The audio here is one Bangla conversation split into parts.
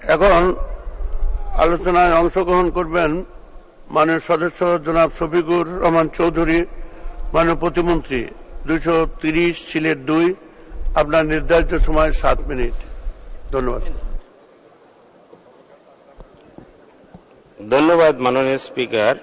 এখন আলোচনায় অংশগ্রহণ করবেন মাননীয় সদস্য জনাব শফিকুর রহমান চৌধুরী, মাননীয় প্রতিমন্ত্রী। 230 সিলেট 2, আপনার নির্ধারিত সময় 7 মিনিট। ধন্যবাদ। ধন্যবাদ মাননীয় স্পিকার।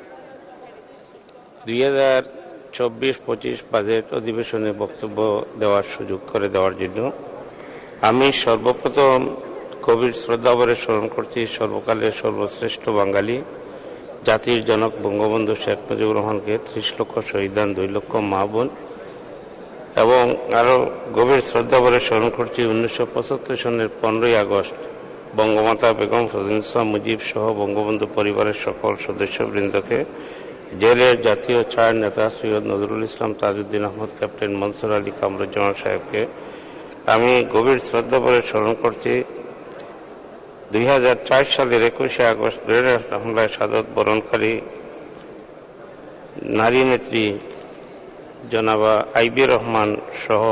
2024-25 বাজেট অধিবেশনে বক্তব্য দেওয়ার সুযোগ করে দেওয়ার জন্য আমি সর্বপ্রথম গভীর শ্রদ্ধাভরে স্মরণ করছি সর্বকালের সর্বশ্রেষ্ঠ বাঙালি জাতির জনক বঙ্গবন্ধু শেখ মুজিবুর রহমানকে 30 লক্ষ শহীদান, 2 লক্ষ মা বোন, এবং আরো গভীর শ্রদ্ধাভরে স্মরণ করছি 1975 সনের 15ই আগস্ট বঙ্গমাতা বেগম ফজিলাতুন্নেসা মুজিব সহ বঙ্গবন্ধু পরিবারের সকল সদস্যবৃন্দকে, জেলের জাতীয় চার নেতা সৈয়দ নজরুল ইসলাম, তাজউদ্দিন আহমদ, ক্যাপ্টেন মনসুর আলী, কামরুজ্জামান সাহেবকে আমি গভীর শ্রদ্ধাভরে স্মরণ করছি 2004 সালের 21শে আগস্ট রেল হামলায় শাহাদাত বরণকারী নারী নেত্রী জনাবা আইবি রহমান সহ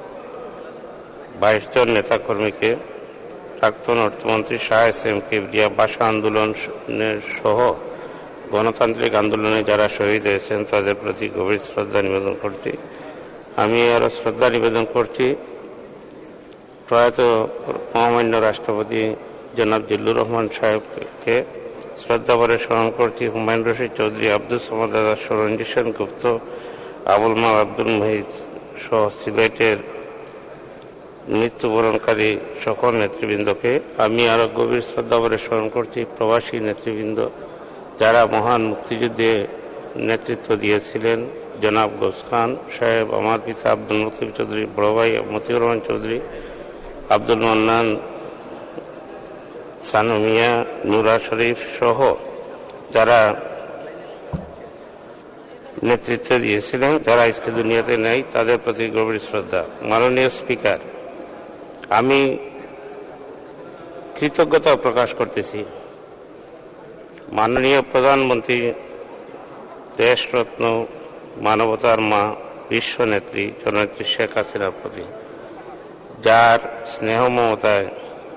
22 জন নেতাকর্মীকে, প্রাক্তন অর্থমন্ত্রী শাহ এস এম কিবরিয়া, ভাষা আন্দোলনের সহ গণতান্ত্রিক আন্দোলনে যারা শহীদ হয়েছেন তাদের প্রতি গভীর শ্রদ্ধা নিবেদন করছি। আমি আরো শ্রদ্ধা নিবেদন করছি প্রয়াত মহামান্য রাষ্ট্রপতি জনাব জিল্লুর রহমান সাহেবকে, শ্রদ্ধাভরে স্মরণ করছি হুমায়ুন রশিদ চৌধুরী, আব্দুল সামাদ আজাদ, সরঞ্জিত সেন গুপ্ত, আবুল মাল আব্দুল মুহিত সহ সিলেটের মৃত্যুবরণকারী সকল নেতৃবৃন্দকে। আমি আরো গভীর শ্রদ্ধাভরে স্মরণ করছি প্রবাসী নেতৃবৃন্দ যারা মহান মুক্তিযুদ্ধে নেতৃত্ব দিয়েছিলেন, জনাব গৌস খান সাহেব, আমার পিতা আব্দুল মুত্তালিব চৌধুরী, বড় ভাই মতিউর রহমান চৌধুরী, আব্দুল মান্নান, সানু মিয়া, নুরা শরীফ সহ যারা নেতৃত্ব দিয়েছিলেন, যারা আজকে দুনিয়াতে নেই, তাদের প্রতি গভীর শ্রদ্ধা। মাননীয় স্পিকার, আমি কৃতজ্ঞতা প্রকাশ করতেছি মাননীয় প্রধানমন্ত্রী, দেশরত্ন, মানবতার মা, বিশ্ব নেত্রী জননেত্রী শেখ হাসিনার প্রতি, যার স্নেহ মমতায়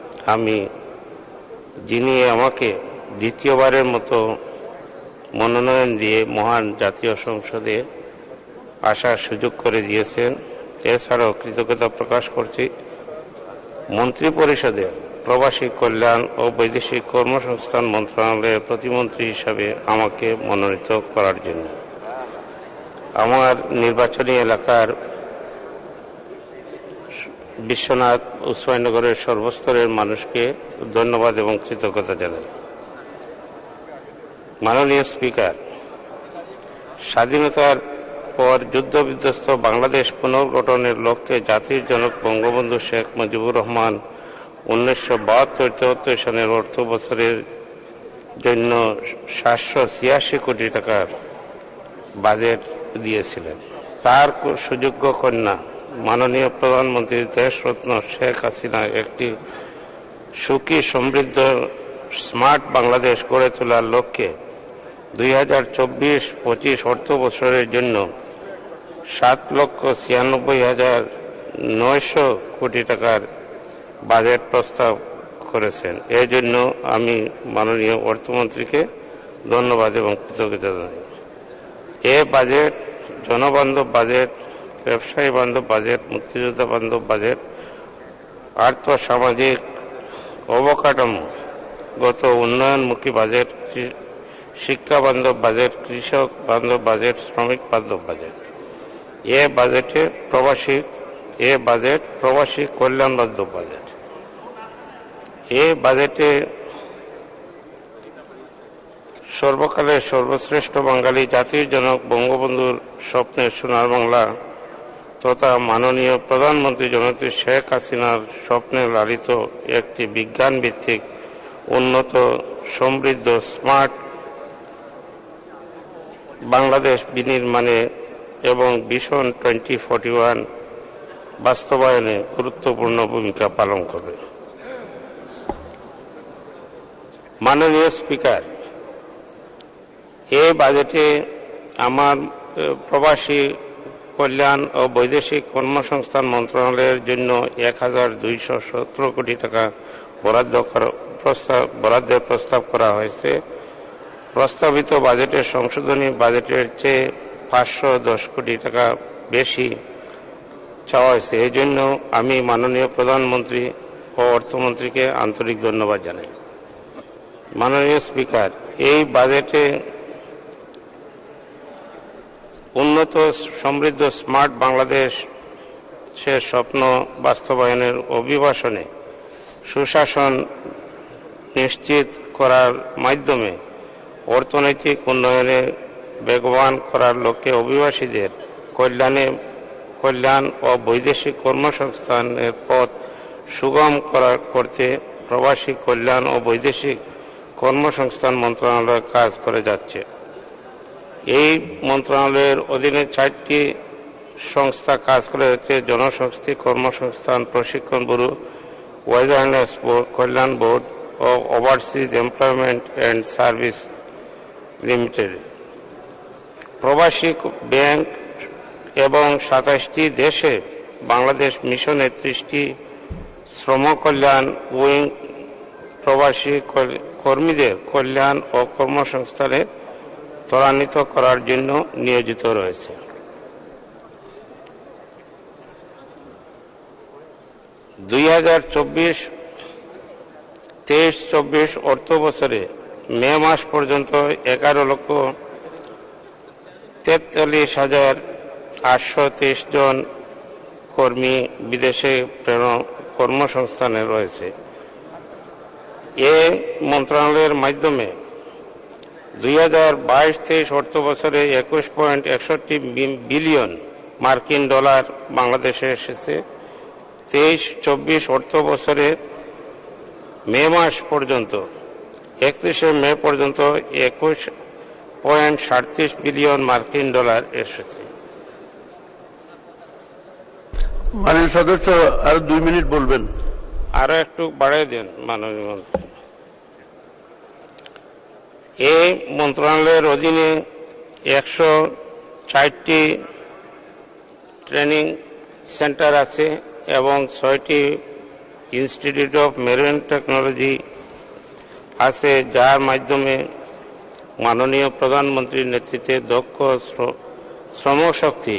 যিনি আমাকে দ্বিতীয়বারের মতো মনোনয়ন দিয়ে মহান জাতীয় সংসদে আসার সুযোগ করে দিয়েছেন। এছাড়াও কৃতজ্ঞতা প্রকাশ করছি মন্ত্রী পরিষদের প্রবাসী কল্যাণ ও বৈদেশিক কর্মসংস্থান মন্ত্রণালয়ের প্রতিমন্ত্রী হিসাবে আমাকে মনোনীত করার জন্য। আমার নির্বাচনী এলাকার বিশ্বনাথ উসমানীনগরের সর্বস্তরের মানুষকে ধন্যবাদ এবং কৃতজ্ঞতা জানাই। মাননীয় স্পিকার, স্বাধীনতার পর যুদ্ধবিধ্বস্ত বাংলাদেশ পুনর্গঠনের লক্ষ্যে জাতির জনক বঙ্গবন্ধু শেখ মুজিবুর রহমান 1972-73 সনের অর্থ বছরের জন্য 786 কোটি টাকার বাজেট দিয়েছিলেন। তার সুযোগ্য কন্যা মাননীয় প্রধানমন্ত্রী দেশরত্ন শেখ হাসিনা একটি সুখী, সমৃদ্ধ, স্মার্ট বাংলাদেশ গড়ে তোলার লক্ষ্যে 2024-25 অর্থ বছরের জন্য 7,96,900 কোটি টাকার বাজেট প্রস্তাব করেছেন। এর জন্য আমি মাননীয় অর্থমন্ত্রীকে ধন্যবাদ এবং কৃতজ্ঞতা জানাই। এ বাজেট জনবান্ধব বাজেট, ব্যবসায়ী বান্ধব বাজেট, মুক্তিযোদ্ধা বান্ধব বাজেট, আর্থসামাজিক অবকাঠামোগত উন্নয়নমুখী বাজেট, শিক্ষা বান্ধব বাজেট, কৃষক বান্ধব বাজেট, শ্রমিক বান্ধব বাজেট। এ বাজেট প্রবাসী কল্যাণ বান্ধব বাজেট। এ বাজেটে সর্বকালের সর্বশ্রেষ্ঠ বাঙালি জাতির জনক বঙ্গবন্ধুর স্বপ্নের সোনার বাংলা তথা মাননীয় প্রধানমন্ত্রী জননেত্রী শেখ হাসিনার স্বপ্নে লালিত একটি বিজ্ঞান ভিত্তিক, উন্নত, সমৃদ্ধ, স্মার্ট বাংলাদেশ বিনির্মাণে এবং ভিশন 2041 বাস্তবায়নে গুরুত্বপূর্ণ ভূমিকা পালন করবে। মাননীয় স্পিকার, এই বাজেটে আমার প্রবাসী কল্যাণ ও বৈদেশিক কর্মসংস্থান মন্ত্রণালয়ের জন্য 1,217 কোটি টাকা বরাদ্দের প্রস্তাব করা হয়েছে। প্রস্তাবিত বাজেটের সংশোধনী বাজেটের চেয়ে 510 কোটি টাকা বেশি চাওয়া হয়েছে। এই জন্য আমি মাননীয় প্রধানমন্ত্রী ও অর্থমন্ত্রীকে আন্তরিক ধন্যবাদ জানাই। মাননীয় স্পিকার, এই বাজেটে উন্নত সমৃদ্ধ স্মার্ট বাংলাদেশের স্বপ্ন বাস্তবায়নের অভিবাসনে সুশাসন নিশ্চিত করার মাধ্যমে অর্থনৈতিক উন্নয়নে বেগবান করার লক্ষ্যে অভিবাসীদের কল্যাণ ও বৈদেশিক কর্মসংস্থানের পথ সুগম করতে প্রবাসী কল্যাণ ও বৈদেশিক কর্মসংস্থান মন্ত্রণালয় কাজ করে যাচ্ছে। এই মন্ত্রণালয়ের অধীনে 4টি সংস্থা কাজ করে যাচ্ছে: জনশক্তি কর্মসংস্থান প্রশিক্ষণ ব্যুরো, ওয়েদারনেস কল্যাণ বোর্ড ও overseas employment and service limited. প্রবাসী ব্যাংক এবং 27টি দেশে বাংলাদেশ মিশনের 30টি শ্রম কল্যাণ উইং প্রবাসী কর্মীদের কল্যাণ ও কর্মসংস্থানে ত্বরান্বিত করার জন্য নিয়োজিত রয়েছে। 2023-24 অর্থ বছরে মে মাস পর্যন্ত 11,43,823 জন কর্মী বিদেশে কর্মসংস্থানে রয়েছে। এ মন্ত্রণালয়ের মাধ্যমে 2022-23 অর্থ বছরে 21.61 বিলিয়ন মার্কিন ডলার বাংলাদেশে এসেছে। 23-24 অর্থ বছরে মে মাস পর্যন্ত 31শে মে পর্যন্ত 21.37 বিলিয়ন মার্কিন ডলার এসেছে। মাননীয় সদস্য আরো 2 মিনিট বলবেন। আরো একটু বাড়িয়ে দেন মাননীয় মন্ত্রী। এই মন্ত্রণালয়ের অধীনে 104টি ট্রেনিং সেন্টার আছে এবং 6টি ইনস্টিটিউট অফ মেরিন টেকনোলজি আছে, যার মাধ্যমে মাননীয় প্রধানমন্ত্রীর নেতৃত্বে দক্ষ শ্রমশক্তি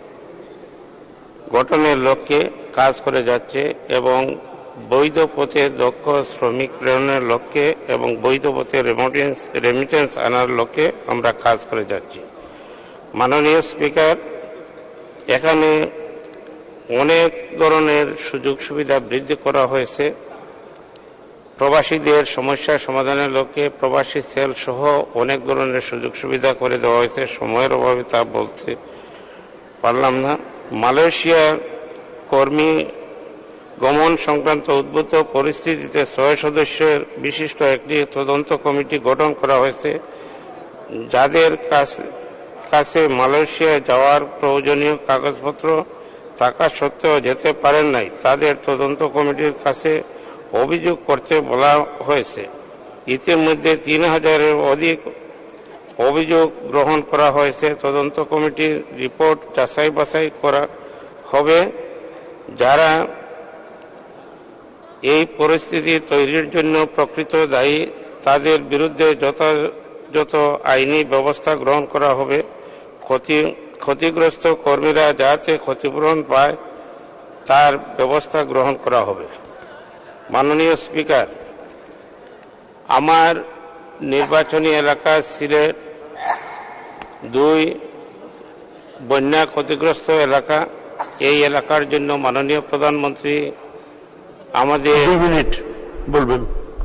গঠনের লক্ষ্যে কাজ করে যাচ্ছে এবং বৈধ পথে দক্ষ শ্রমিক প্রেরণের লক্ষ্যে এবং বৈধ পথে রেমিটেন্স আনার লক্ষ্যে আমরা কাজ করে যাচ্ছি। মাননীয় স্পিকার, এখানে অনেক ধরনের সুযোগ সুবিধা বৃদ্ধি করা হয়েছে। প্রবাসীদের সমস্যা সমাধানের লক্ষ্যে প্রবাসী সেল সহ অনেক ধরনের সুযোগ সুবিধা করে দেওয়া হয়েছে। সময়ের অভাবে তা বলতে পারলাম না। মালয়েশিয়া কর্মী গমন সংক্রান্ত উদ্ভূত পরিস্থিতিতে 6 সদস্যের বিশিষ্ট একটি তদন্ত কমিটি গঠন করা হয়েছে। যাদের কাছে মালয়েশিয়া যাওয়ার প্রয়োজনীয় কাগজপত্র থাকা সত্ত্বেও যেতে পারেন নাই, তাদের তদন্ত কমিটির কাছে অভিযোগ করতে বলা হয়েছে। ইতিমধ্যে 3000-এর অধিক অভিযোগ গ্রহণ করা হয়েছে। তদন্ত কমিটির রিপোর্ট যাচাই বাছাই করা হবে। যারা এই পরিস্থিতি তৈরির জন্য প্রকৃত দায়ী, তাদের বিরুদ্ধে যথাযথ আইনি ব্যবস্থা গ্রহণ করা হবে। ক্ষতিগ্রস্ত কর্মীরা যাতে ক্ষতিপূরণ পায় তার ব্যবস্থা গ্রহণ করা হবে। মাননীয় স্পিকার, আমার নির্বাচনী এলাকা সিলেট 2 বন্যা ক্ষতিগ্রস্ত এলাকা। এই এলাকার জন্য মাননীয় প্রধানমন্ত্রী আমাদের 2 মিনিট বলবেন।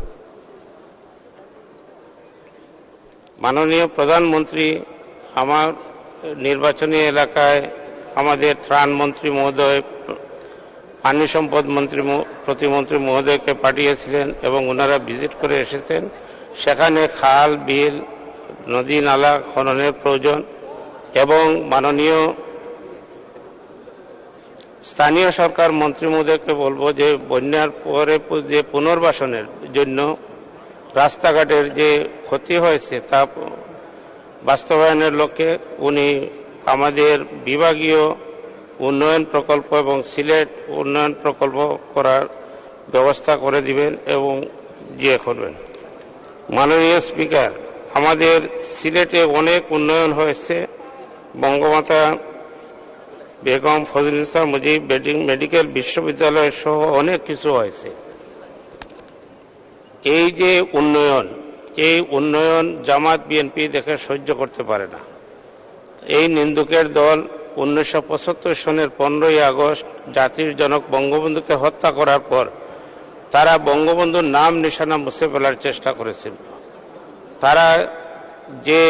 মাননীয় প্রধানমন্ত্রী আমার নির্বাচনী এলাকায় আমাদের ত্রাণ মন্ত্রী মহোদয়, পানি সম্পদ প্রতিমন্ত্রী মহোদয়কে পাঠিয়েছিলেন এবং ওনারা ভিজিট করে এসেছেন। সেখানে খাল বিল নদী নালা খননের প্রয়োজন এবং মাননীয় স্থানীয় সরকার মন্ত্রী মহোদয়কে বলবো যে বন্যার পরে যে পুনর্বাসনের জন্য রাস্তাঘাটের যে ক্ষতি হয়েছে তা বাস্তবায়নের লক্ষ্যে উনি আমাদের বিভাগীয় উন্নয়ন প্রকল্প এবং সিলেট উন্নয়ন প্রকল্প করার ব্যবস্থা করে দিবেন এবং ইয়ে করবেন। মাননীয় স্পিকার, আমাদের সিলেটে অনেক উন্নয়ন হয়েছে। বঙ্গমাতা বেগম ফজিলাতুন্নেসা মুজিব মেডিকেল বিশ্ববিদ্যালয় সহ অনেক কিছু হয়েছে। এই যে উন্নয়ন, এই উন্নয়ন জামাত বিএনপি দেখে সহ্য করতে পারে না। এই নিন্দুকের দল 1975 সনের 15ই আগস্ট জাতির জনক বঙ্গবন্ধুকে হত্যা করার পর তারা বঙ্গবন্ধুর নাম নিশানা মুছে ফেলার চেষ্টা করেছিল। তারা যে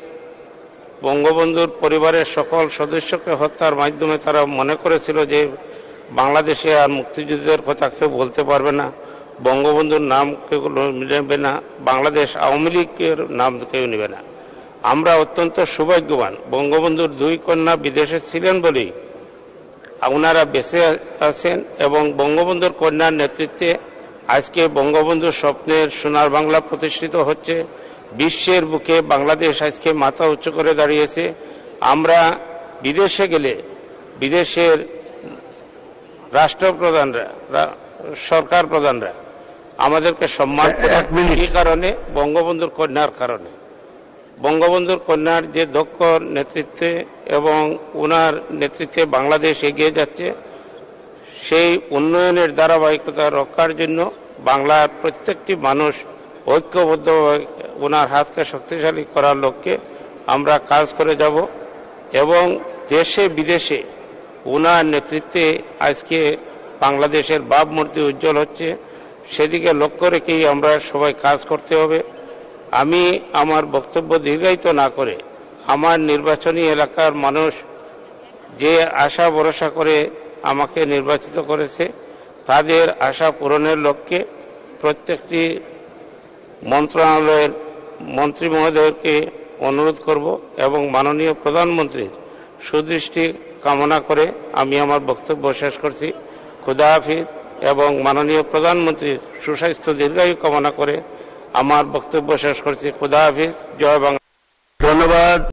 বঙ্গবন্ধুর পরিবারের সকল সদস্যকে হত্যার মাধ্যমে তারা মনে করেছিল যে বাংলাদেশে আর মুক্তিযুদ্ধের কথা কেউ বলতে পারবে না, বঙ্গবন্ধুর নাম কেউ নেবে না, বাংলাদেশ আওয়ামী লীগের নাম কেউ নেবে না। আমরা অত্যন্ত সৌভাগ্যবান, বঙ্গবন্ধুর 2 কন্যা বিদেশে ছিলেন বলেই ওনারা বেঁচে আছেন এবং বঙ্গবন্ধুর কন্যার নেতৃত্বে আজকে বঙ্গবন্ধুর স্বপ্নের সোনার বাংলা প্রতিষ্ঠিত হচ্ছে। বিশ্বের বুকে বাংলাদেশ আজকে মাথা উঁচু করে দাঁড়িয়েছে। আমরা বিদেশে গেলে বিদেশের রাষ্ট্রপ্রধানরা, সরকার প্রধানরা আমাদেরকে সম্মান করেন। এই কারণে বঙ্গবন্ধুর কন্যার কারণে, বঙ্গবন্ধুর কন্যার যে দক্ষ নেতৃত্বে এবং ওনার নেতৃত্বে বাংলাদেশ এগিয়ে যাচ্ছে, সেই উন্নয়নের ধারাবাহিকতা রক্ষার জন্য বাংলার প্রত্যেকটি মানুষ ঐক্যবদ্ধভাবে ওনার হাতকে শক্তিশালী করার লক্ষ্যে আমরা কাজ করে যাব এবং দেশে বিদেশে ওনার নেতৃত্বে আজকে বাংলাদেশের ভাবমূর্তি উজ্জ্বল হচ্ছে, সেদিকে লক্ষ্য রেখেই আমরা সবাই কাজ করতে হবে। আমি আমার বক্তব্য দীর্ঘায়িত না করে আমার নির্বাচনী এলাকার মানুষ যে আশা ভরসা করে আমাকে নির্বাচিত করেছে তাদের আশা পূরণের লক্ষ্যে প্রত্যেকটি মন্ত্রণালয়ের মন্ত্রী মহোদয়কে অনুরোধ করব এবং মাননীয় প্রধানমন্ত্রীর সুদৃষ্টি কামনা করে আমি আমার বক্তব্য শেষ করছি। খুদা হাফিজ এবং মাননীয় প্রধানমন্ত্রীর সুস্বাস্থ্য দীর্ঘায়ু কামনা করে আমার বক্তব্য শেষ করছি। খুদা হাফিজ। জয় বাংলা। ধন্যবাদ।